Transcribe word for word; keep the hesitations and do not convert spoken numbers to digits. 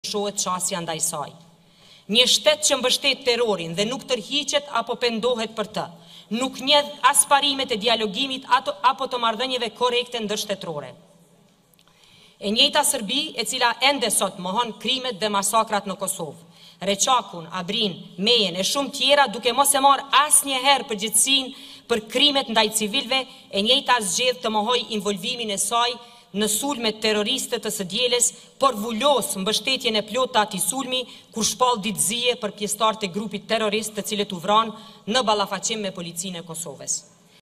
shohet qasja ndaj saj. Një shtet që mbështet terrorin dhe nuk tërhiqet apo pendohet për të, nuk njedh as parimet e dialogimit ato, apo të marrëdhënieve korrekte ndërshtetrore. E njëjta Serbi e cila ende sot mohon krimet dhe masakrat në Kosovë, Reçakun, Abrin, Mejen e shumë tjera duke mos e marrë asnjëherë përgjegjësinë për krimet ndaj civilëve, e njëjta zgjedh të mohoj involvimin e saj në sulmet terroriste të së dielës, por vulos mbështetjen e plotë të atij sulmi kur shpall ditëzie për pjesëtarët e grupit terrorist të cilët u vranë në ballafaqim me policinë e Kosovës.